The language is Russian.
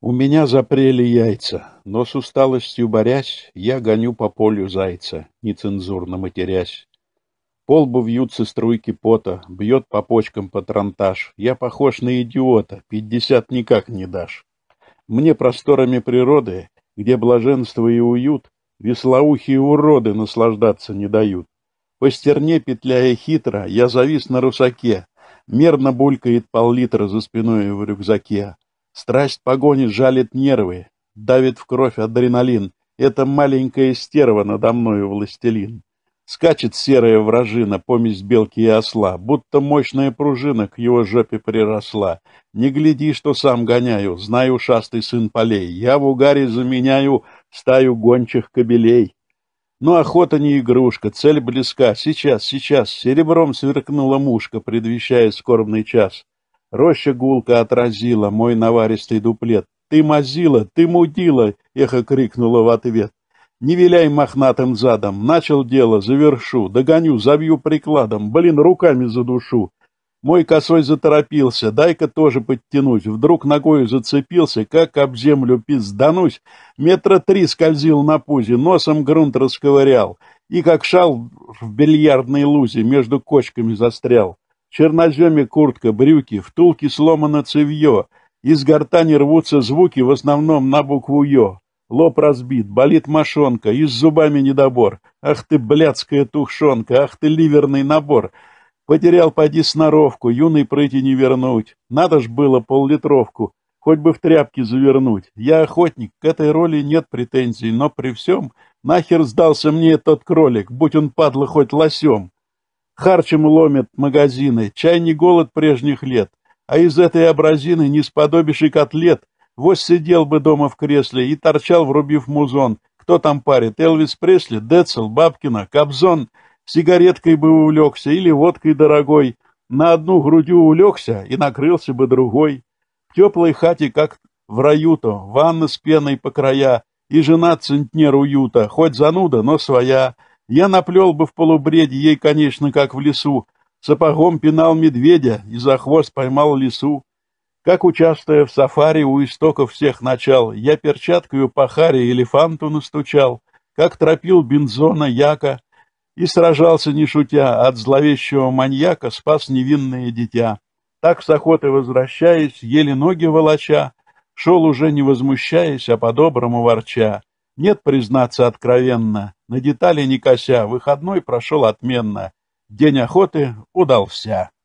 У меня запрели яйца, но с усталостью борясь, я гоню по полю зайца, нецензурно матерясь. По лбу вьются струйки пота, бьет по почкам патронтаж. Я похож на идиота, 50 никак не дашь. Мне просторами природы, где блаженство и уют, веслоухие уроды наслаждаться не дают. По стерне, петляя хитро, я завис на русаке. Мерно булькает пол-литра за спиной в рюкзаке. Страсть погони жалит нервы, давит в кровь адреналин. Эта маленькая стерва надо мною властелин. Скачет серая вражина, помесь белки и осла, будто мощная пружина к его жопе приросла. Не гляди, что сам гоняю, знаю, ушастый сын полей. Я в угаре заменяю стаю гончих кобелей. Но охота не игрушка, цель близка. Сейчас, сейчас, серебром сверкнула мушка, предвещая скорбный час. Роща гулко отразила мой наваристый дуплет. «Ты мазила, ты мудила!» — эхо крикнуло в ответ. «Не виляй мохнатым задом, начал дело, завершу, догоню, забью прикладом, блин, руками задушу». Мой косой заторопился, дай-ка тоже подтянуть, вдруг ногою зацепился, как об землю пизданусь, 3 метра скользил на пузе, носом грунт расковырял, и как шал в бильярдной лузе между кочками застрял. В черноземе куртка, брюки, втулки сломано цевье, из гортани рвутся звуки, в основном на букву «ё». Лоб разбит, болит мошонка, и с зубами недобор. Ах ты, блядская тухшонка, ах ты, ливерный набор. Потерял, поди, сноровку, юной прыти не вернуть. Надо ж было пол-литровку, хоть бы в тряпки завернуть. Я охотник, к этой роли нет претензий, но при всем нахер сдался мне этот кролик, будь он, падла, хоть лосем. Харчем ломят магазины, чай не голод прежних лет, а из этой абразины не сподобишь и котлет. Вось сидел бы дома в кресле и торчал, врубив музон. Кто там парит? Элвис Пресли, Децл, Бабкина, Кобзон. Сигареткой бы увлекся или водкой дорогой. На одну грудью улегся и накрылся бы другой. В теплой хате, как в раю-то, ванна с пеной по края, и жена центнер уюта, хоть зануда, но своя. Я наплел бы в полубреде ей, конечно, как в лесу. Сапогом пинал медведя и за хвост поймал лису. Как, участвуя в сафари у истоков всех начал, я перчаткою по харе элефанту настучал, как тропил бензона яка, и сражался, не шутя, от зловещего маньяка спас невинное дитя. Так с охоты возвращаясь, еле ноги волоча, шел уже не возмущаясь, а по-доброму ворча. Нет, признаться откровенно, на детали не кося, выходной прошел отменно. День охоты удался.